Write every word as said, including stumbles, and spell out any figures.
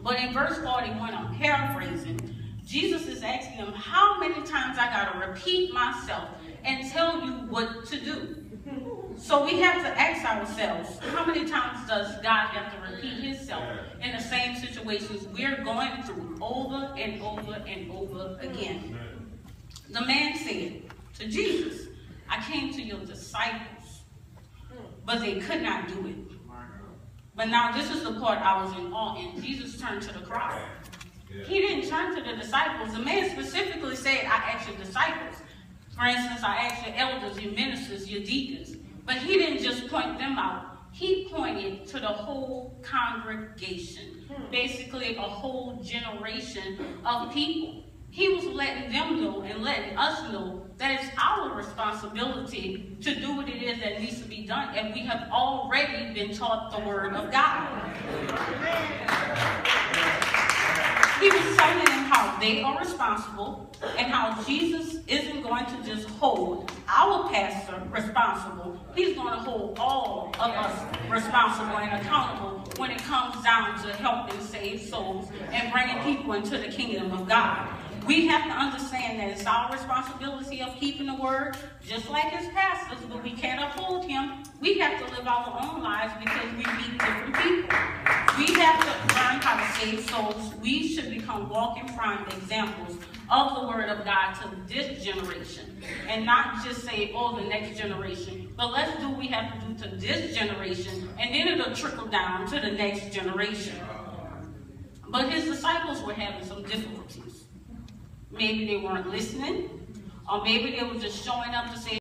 But in verse forty-one, I'm paraphrasing, Jesus is asking them, how many times I got to repeat myself and tell you what to do? So we have to ask ourselves, how many times does God have to repeat himself in the same situations we're going through over and over and over again? The man said to Jesus, I came to your disciples, but they could not do it. But now this is the part I was in awe in. Jesus turned to the crowd. He didn't turn to the disciples. The man specifically said, I asked your disciples. For instance, I asked your elders, your ministers, your deacons. But he didn't just point them out. He pointed to the whole congregation. Basically, a whole generation of people. He was letting them know and letting us know that it's our responsibility to do what it is that needs to be done. And we have already been taught the word of God. He was telling them how they are responsible and how Jesus isn't going to just hold our pastor responsible. He's going to hold all of us responsible and accountable when it comes down to helping save souls and bringing people into the kingdom of God. We have to understand that it's our responsibility of keeping the word, just like as pastors, but we can't uphold him. We have to live our own lives because we meet different people. We have to learn how to save souls. We should become walking prime examples of the word of God to this generation, and not just say, oh, the next generation, but let's do what we have to do to this generation, and then it'll trickle down to the next generation. But his disciples were having some difficulties. Maybe they weren't listening, or maybe they were just showing up to say,